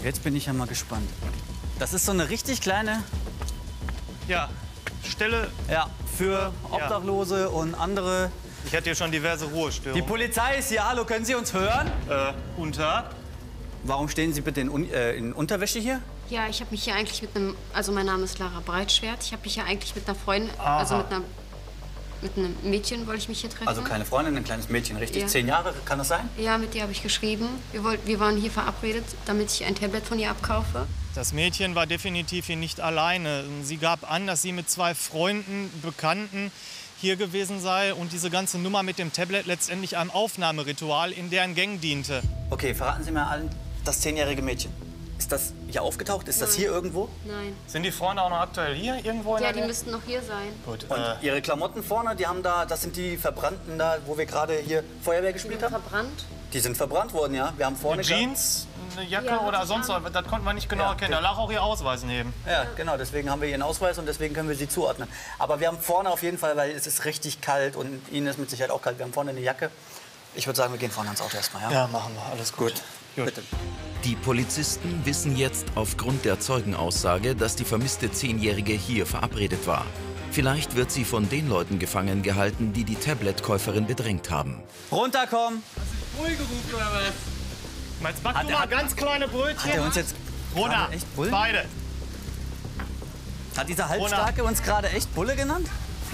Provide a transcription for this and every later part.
Jetzt bin ich ja mal gespannt. Das ist so eine richtig kleine... Ja, Stelle. Ja, für Obdachlose und andere. Ich hatte hier schon diverse Ruhestörungen. Die Polizei ist hier. Hallo, können Sie uns hören? Guten Tag. Warum stehen Sie bitte in Unterwäsche hier? Ja, ich habe mich hier eigentlich mit einem, also mein Name ist Lara Breitschwert. Ich habe mich hier eigentlich mit einer Freundin, also mit einem Mädchen wollte ich mich hier treffen. Also keine Freundin, ein kleines Mädchen, richtig? Ja. 10 Jahre, kann das sein? Ja, mit der habe ich geschrieben. Wir waren hier verabredet, damit ich ein Tablet von ihr abkaufe. Das Mädchen war definitiv hier nicht alleine. Sie gab an, dass sie mit 2 Freunden, Bekannten hier gewesen sei und diese ganze Nummer mit dem Tablet letztendlich einem Aufnahmeritual in deren Gang diente. Okay, verraten Sie mir allen das 10-jährige Mädchen. Ist das hier aufgetaucht? Ist das hier irgendwo? Nein. Sind die Freunde auch noch aktuell hier irgendwo? Ja, die müssten noch hier sein. Gut. Und Ihre Klamotten vorne, die haben da, das sind die verbrannten da, wo wir gerade hier Feuerwehr gespielt haben? Verbrannt? Die sind verbrannt worden, ja. Wir haben vorne... Jeans, eine Jacke Ja, oder hatte sonst ich was, das konnten wir nicht genau Ja, erkennen. Da lag auch Ihr Ausweis neben. Ja, genau, deswegen haben wir Ihren Ausweis und deswegen können wir Sie zuordnen. Aber wir haben vorne auf jeden Fall, weil es ist richtig kalt und Ihnen ist mit Sicherheit auch kalt, wir haben vorne eine Jacke. Ich würde sagen, wir gehen vorne ans Auto erstmal, ja? Ja, machen wir. Alles gut. Bitte. Die Polizisten wissen jetzt aufgrund der Zeugenaussage, dass die vermisste 10-Jährige hier verabredet war. Vielleicht wird sie von den Leuten gefangen gehalten, die die Tablet-Käuferin bedrängt haben. Runterkommen! Bullen gerufen oder was? Jetzt back du mal ganz kleine Brötchen. Hat er uns jetzt Rona, gerade echt Bulle? beide. Hat dieser Halbstarke uns gerade echt Bulle genannt?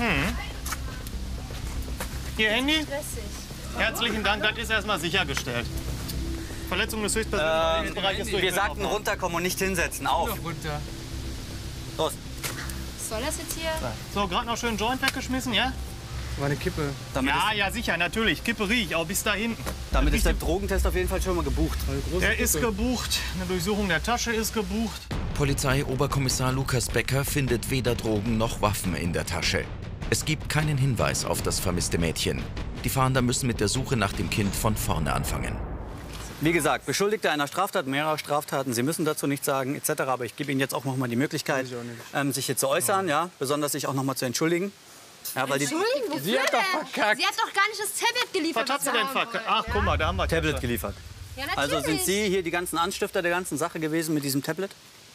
Ihr Handy? Herzlichen Dank, das ist erstmal sichergestellt. Verletzung des höchstpersönlichen Bereiches durch. Wir sagten runterkommen und nicht hinsetzen. Auf! Runter. Los! Soll das jetzt hier? So, gerade noch schön Joint weggeschmissen, ja? War eine Kippe. Damit, Ja, sicher, natürlich. Kippe riech, auch bis da hinten. damit ist der Drogentest auf jeden Fall schon mal gebucht. Der ist gebucht. Eine Durchsuchung der Tasche ist gebucht. Polizeioberkommissar Lukas Becker findet weder Drogen noch Waffen in der Tasche. Es gibt keinen Hinweis auf das vermisste Mädchen. Die Fahnder müssen mit der Suche nach dem Kind von vorne anfangen. Wie gesagt, Beschuldigter einer Straftat, mehrerer Straftaten. Sie müssen dazu nichts sagen, etc. Aber ich gebe Ihnen jetzt auch noch mal die Möglichkeit, sich hier zu äußern, ja, besonders sich auch noch mal zu entschuldigen. Ja, weil die Entschuldigung, wofür Sie hat doch verkackt. Sie hat doch gar nicht das Tablet geliefert. Was hat sie was wir denn haben verkackt? wollen, Ach, guck mal, da haben wir Tablet geliefert. Ja, natürlich. Also sind Sie hier die ganzen Anstifter der ganzen Sache gewesen mit diesem Tablet?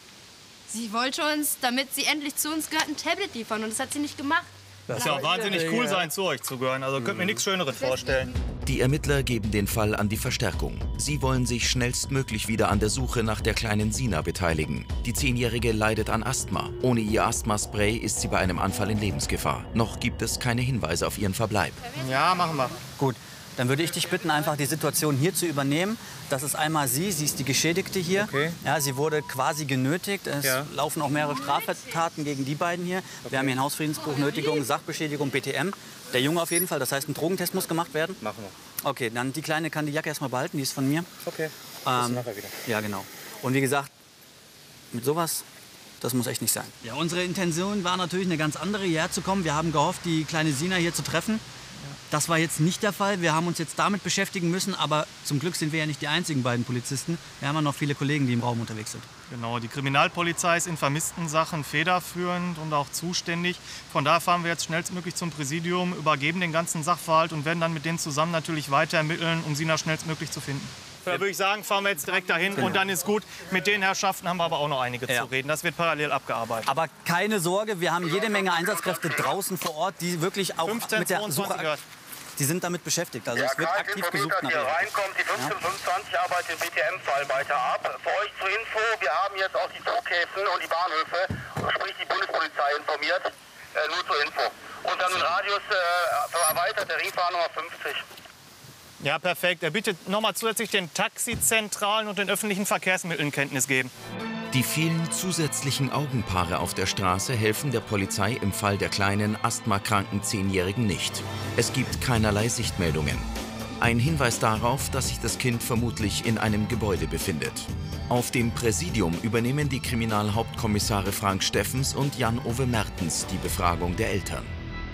Sie wollte uns, damit sie endlich zu uns gehört, ein Tablet liefern. Und das hat sie nicht gemacht. Das ist ja auch wahnsinnig cool sein, zu euch zu gehören. Also könnt mir nichts Schöneres vorstellen. Die Ermittler geben den Fall an die Verstärkung. Sie wollen sich schnellstmöglich wieder an der Suche nach der kleinen Sina beteiligen. Die 10-Jährige leidet an Asthma. Ohne ihr Asthmaspray ist sie bei einem Anfall in Lebensgefahr. Noch gibt es keine Hinweise auf ihren Verbleib. Ja, machen wir. Gut, dann würde ich dich bitten, einfach die Situation hier zu übernehmen. Das ist einmal sie ist die Geschädigte hier. Okay. Ja, sie wurde quasi genötigt. Es laufen auch mehrere Straftaten gegen die beiden hier. Wir haben hier einen Hausfriedensbruch, Nötigung, Sachbeschädigung, BTM. Der Junge auf jeden Fall, das heißt, ein Drogentest muss gemacht werden. Machen wir. Okay, dann die Kleine kann die Jacke erstmal behalten, die ist von mir. Okay. Bis nachher wieder. Ja, genau. Und wie gesagt, mit sowas, das muss echt nicht sein. Ja, unsere Intention war natürlich eine ganz andere, hierher zu kommen. Wir haben gehofft, die kleine Sina hier zu treffen. Das war jetzt nicht der Fall. Wir haben uns jetzt damit beschäftigen müssen, aber zum Glück sind wir ja nicht die einzigen beiden Polizisten. Wir haben ja noch viele Kollegen, die im Raum unterwegs sind. Genau, die Kriminalpolizei ist in vermissten Sachen federführend und auch zuständig. Von daher fahren wir jetzt schnellstmöglich zum Präsidium, übergeben den ganzen Sachverhalt und werden dann mit denen zusammen natürlich weiter ermitteln, um Sina schnellstmöglich zu finden. Da würde ich sagen, fahren wir jetzt direkt dahin und dann ist gut. Mit den Herrschaften haben wir aber auch noch einige zu reden. Das wird parallel abgearbeitet. Aber keine Sorge, wir haben jede Menge Einsatzkräfte draußen vor Ort, die wirklich auch 15, mit der 22 Suche... gehört. Die sind damit beschäftigt. Also es wird aktiv gesucht nach hier ihr. reinkommt, die 1525 arbeitet den BTM-Fall weiter ab. Für euch zur Info, wir haben jetzt auch die Flughäfen und die Bahnhöfe, sprich die Bundespolizei informiert, nur zur Info. Und dann den Radius erweitert, der Ringfahrer Nummer 50. Ja, perfekt. Er bittet nochmal zusätzlich den Taxizentralen und den öffentlichen Verkehrsmitteln Kenntnis geben. Die vielen zusätzlichen Augenpaare auf der Straße helfen der Polizei im Fall der kleinen, asthmakranken 10-Jährigen nicht. Es gibt keinerlei Sichtmeldungen. Ein Hinweis darauf, dass sich das Kind vermutlich in einem Gebäude befindet. Auf dem Präsidium übernehmen die Kriminalhauptkommissare Frank Steffens und Jan-Ove Mertens die Befragung der Eltern.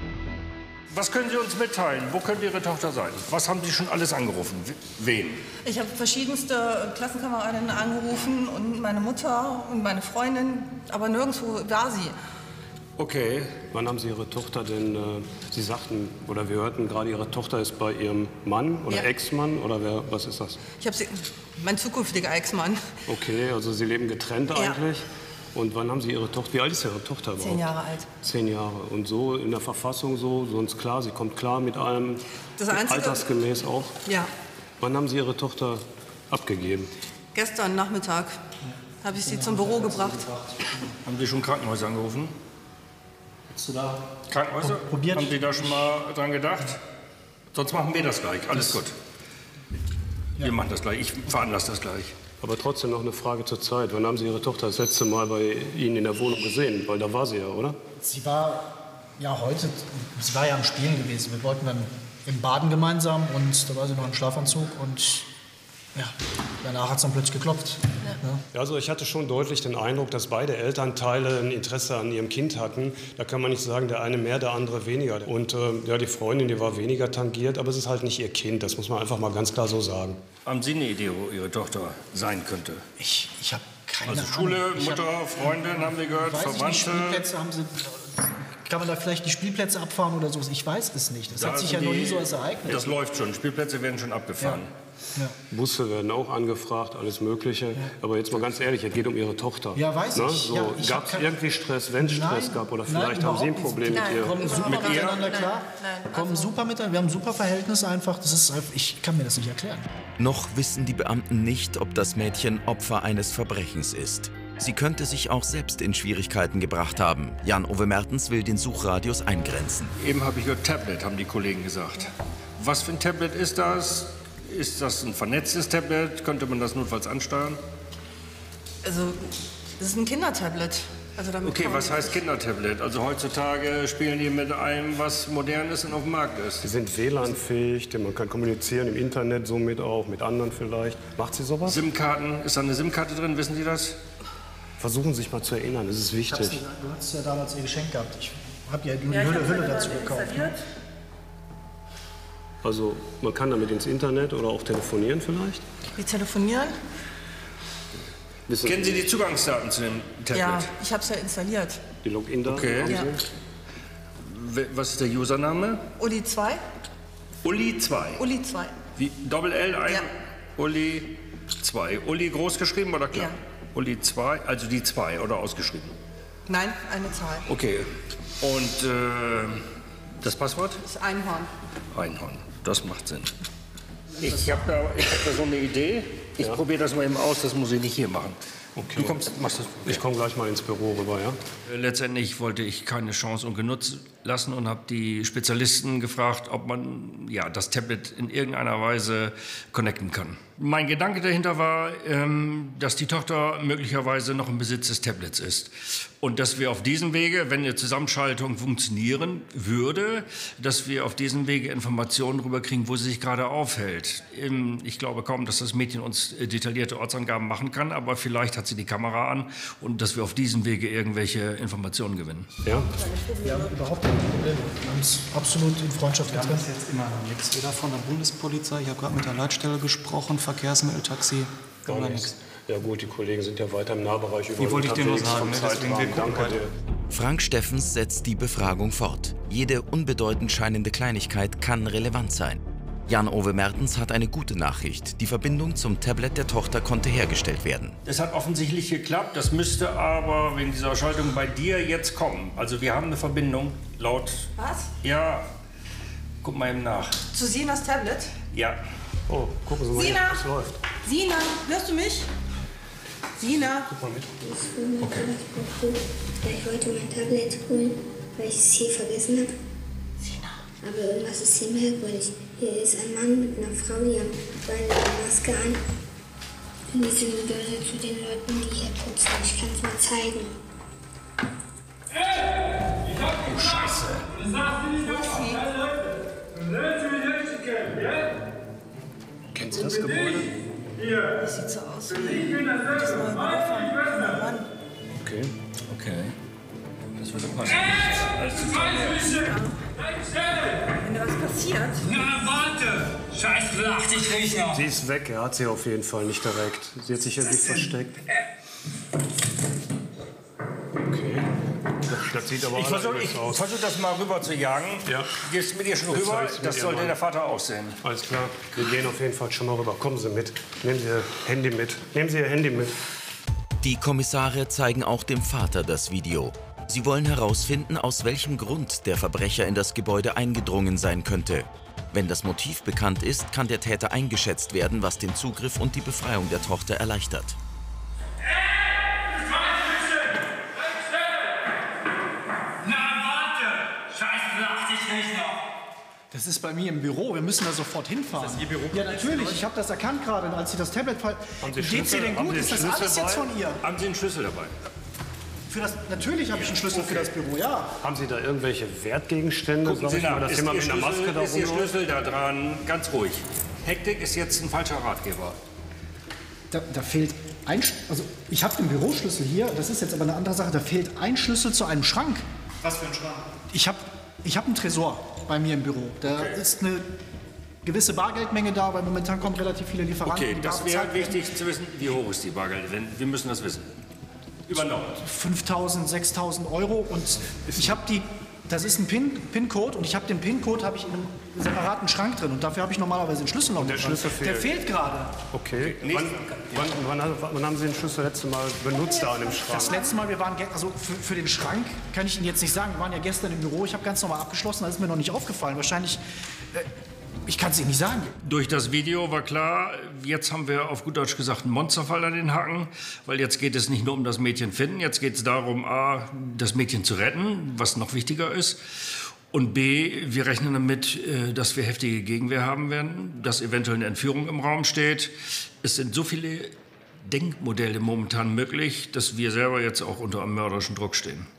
Was können Sie uns mitteilen? Wo könnte Ihre Tochter sein? Was haben Sie schon alles angerufen? Wen? Ich habe verschiedenste Klassenkameradinnen angerufen und meine Mutter und meine Freundin, aber nirgendwo war sie. Okay. Wann haben Sie Ihre Tochter denn, Sie sagten, oder wir hörten gerade, Ihre Tochter ist bei Ihrem Mann oder Ex-Mann oder was ist das? Ich habe sie, mein zukünftiger Ex-Mann. Okay, also Sie leben getrennt eigentlich. Und wann haben Sie Ihre Tochter, wie alt ist Ihre Tochter überhaupt? 10 Jahre alt. 10 Jahre. Und so in der Verfassung so, sonst klar, sie kommt klar mit allem, Das Einzige, altersgemäß auch. Ja. Wann haben Sie Ihre Tochter abgegeben? Gestern Nachmittag habe ich sie zum Büro gebracht. Haben Sie schon Krankenhäuser angerufen? Bist du da? Krankenhäuser? Probiert? Haben Sie da schon mal dran gedacht? Sonst machen wir das gleich. Alles gut. Wir machen das gleich. Ich veranlasse das gleich. Aber trotzdem noch eine Frage zur Zeit. Wann haben Sie Ihre Tochter das letzte Mal bei Ihnen in der Wohnung gesehen? Weil da war sie ja, oder? Sie war ja heute, sie war ja am Spielen gewesen. Wir wollten dann im Baden gemeinsam und da war sie noch im Schlafanzug und ja, danach hat es dann plötzlich geklopft. Ja. Also ich hatte schon deutlich den Eindruck, dass beide Elternteile ein Interesse an ihrem Kind hatten. Da kann man nicht sagen, der eine mehr, der andere weniger. Und ja, die Freundin, die war weniger tangiert, aber es ist halt nicht ihr Kind. Das muss man einfach mal ganz klar so sagen. Haben Sie eine Idee, wo Ihre Tochter sein könnte? Ich habe keine Also Ahnung. Schule, Mutter, Freundin, haben wir gehört, weiß Verwandte. ich nicht, Spielplätze haben sie. Kann man da vielleicht die Spielplätze abfahren oder so? Ich weiß es nicht. Das hat sich ja noch nie so als ereignet. Das läuft schon. Spielplätze werden schon abgefahren. Ja. Busse werden auch angefragt, alles Mögliche. Aber jetzt mal ganz ehrlich, es geht um Ihre Tochter. Ja, weiß ich. So, Ja, ich gab es irgendwie Stress, wenn es Stress gab? Oder Nein, vielleicht haben Sie ein Problem mit ihr? Wir kommen super miteinander klar. Wir kommen super miteinander. Wir haben ein super Verhältnis einfach. Das ist einfach. Ich kann mir das nicht erklären. Noch wissen die Beamten nicht, ob das Mädchen Opfer eines Verbrechens ist. Sie könnte sich auch selbst in Schwierigkeiten gebracht haben. Jan-Ove Mertens will den Suchradius eingrenzen. Eben habe ich gehört, Tablet, haben die Kollegen gesagt. Was für ein Tablet ist das? Ist das ein vernetztes Tablet? Könnte man das notfalls ansteuern? Also, das ist ein Kindertablet. Also damit Okay, kann man- was heißt Kindertablet? Also heutzutage spielen die mit allem, was modern ist und auf dem Markt ist. Sie sind WLAN-fähig, man kann kommunizieren im Internet, somit auch mit anderen vielleicht. Macht sie sowas? SIM-Karten, ist da eine SIM-Karte drin, wissen Sie das? Versuchen Sie sich mal zu erinnern, das ist Ich hab's wichtig. nicht, du hast ja damals ihr Geschenk gehabt. Ich habe ja nur die Hülle dazu gekauft. Ne? Also man kann damit ins Internet oder auch telefonieren vielleicht? Wir telefonieren? Kennen Sie die Zugangsdaten zu dem Tablet? Ja, ich habe es ja installiert. Die Login-Daten Okay. haben Ja. Sie? Was ist der Username? Uli 2? Uli 2. Uli 2. Wie Doppel-L ein? Ja. Uli 2. Uli groß geschrieben oder klein? Ja. Uli 2, also die 2 oder ausgeschrieben? Nein, eine Zahl. Okay. Und das Passwort? Das ist Einhorn. Einhorn. Das macht Sinn. Ich hab da so eine Idee. Ich probiere das mal eben aus, das muss ich nicht hier machen. Okay. Du machst das. Ich komme gleich mal ins Büro rüber, ja? Letztendlich wollte ich keine Chance ungenutzt lassen und habe die Spezialisten gefragt, ob man ja, das Tablet in irgendeiner Weise connecten kann. Mein Gedanke dahinter war, dass die Tochter möglicherweise noch im Besitz des Tablets ist. Und dass wir auf diesem Wege, wenn eine Zusammenschaltung funktionieren würde, dass wir auf diesem Wege Informationen darüber kriegen, wo sie sich gerade aufhält. Ich glaube kaum, dass das Mädchen uns detaillierte Ortsangaben machen kann, aber vielleicht hat sie die Kamera an und dass wir auf diesem Wege irgendwelche Informationen gewinnen. Ja? Wir haben überhaupt keine Probleme. Wir haben es absolut in Freundschaft Wir haben getrennt. bis jetzt immer noch nichts. Weder von der Bundespolizei, ich habe gerade mit der Leitstelle gesprochen, Verkehrsmittel, Taxi, Gar nichts. Ja gut, die Kollegen sind ja weiter im Nahbereich überall wollte ich dir nur unterwegs sagen, vom ne? Deswegen, wir Zeitrahmen. gucken Danke dir. Frank Steffens setzt die Befragung fort. Jede unbedeutend scheinende Kleinigkeit kann relevant sein. Jan-Ove Mertens hat eine gute Nachricht. Die Verbindung zum Tablet der Tochter konnte hergestellt werden. Es hat offensichtlich geklappt, das müsste aber wegen dieser Schaltung bei dir jetzt kommen. Also wir haben eine Verbindung laut... Was? Ja, guck mal eben nach. Zu Sinas Tablet? Ja. Oh, gucken Sie mal, Sina! was läuft. Sina, hörst du mich? Sina! Guck mal mit. Ich wollte mein Tablet holen, weil ich es hier vergessen habe. Aber irgendwas ist hier merkwürdig. Hier ist ein Mann mit einer Frau, die haben beide eine Maske an. Und die sind böse zu den Leuten, die hier putzen. Ich kann es mal zeigen. Oh, Scheiße. Kennen Sie das Gebäude? Das sieht so aus wie das neue Büro von meinem Mann. Okay. Okay. Das würde passen. Alles total Wenn da was passiert... Na, warte! Scheiß Lacht, ich riech noch. Sie ist weg, er hat sie auf jeden Fall nicht direkt. Sie hat sich irgendwie versteckt. Okay. Das sieht aber Ich versuche das mal rüber zu jagen. Ja. Gehst mit ihr schon rüber? Das sollte der Vater auch sehen. Alles klar. Wir gehen auf jeden Fall schon mal rüber. Kommen Sie mit. Nehmen Sie Ihr Handy mit. Nehmen Sie Ihr Handy mit. Die Kommissare zeigen auch dem Vater das Video. Sie wollen herausfinden, aus welchem Grund der Verbrecher in das Gebäude eingedrungen sein könnte. Wenn das Motiv bekannt ist, kann der Täter eingeschätzt werden, was den Zugriff und die Befreiung der Tochter erleichtert. Das ist bei mir im Büro. Wir müssen da sofort hinfahren. Ist das Ihr Büro? Ja, natürlich. Ich habe das erkannt gerade, als Sie das Tablet... Geht's ihr denn gut? Ist das alles jetzt von ihr? Haben Sie einen Schlüssel dabei? Natürlich habe ich einen Schlüssel für das Büro, ja. Haben Sie da irgendwelche Wertgegenstände? Gucken Sie nach. Ist Ihr Schlüssel Schlüssel da dran? Ganz ruhig. Hektik ist jetzt ein falscher Ratgeber. Da fehlt ein... Also, ich habe den Büroschlüssel hier. Das ist jetzt aber eine andere Sache. Da fehlt ein Schlüssel zu einem Schrank. Was für ein Schrank? Ich hab einen Tresor bei mir im Büro. Da ist eine gewisse Bargeldmenge da, weil momentan kommen relativ viele Lieferanten. Okay, das wäre wichtig zu wissen. Wie hoch ist die Bargeld? Wir müssen das wissen. Übernommen. 5.000, 6.000 Euro und ich habe das ist ein PIN-Code und ich habe den PIN-Code in einem separaten Schrank drin und dafür habe ich normalerweise den Schlüssel noch. Der Schlüssel fehlt. Der fehlt gerade. Okay. Wann haben Sie den Schlüssel das letzte Mal benutzt da an dem Schrank? Das letzte Mal, wir waren, also für den Schrank kann ich Ihnen jetzt nicht sagen, wir waren ja gestern im Büro, ich habe ganz normal abgeschlossen, das ist mir noch nicht aufgefallen. Wahrscheinlich, ich kann es Ihnen nicht sagen. Durch das Video war klar, jetzt haben wir auf gut Deutsch gesagt einen Monsterfall an den Hacken, weil jetzt geht es nicht nur um das Mädchen finden, jetzt geht es darum, A, das Mädchen zu retten, was noch wichtiger ist, und B, wir rechnen damit, dass wir heftige Gegenwehr haben werden, dass eventuell eine Entführung im Raum steht. Es sind so viele Denkmodelle momentan möglich, dass wir selber jetzt auch unter einem mörderischen Druck stehen.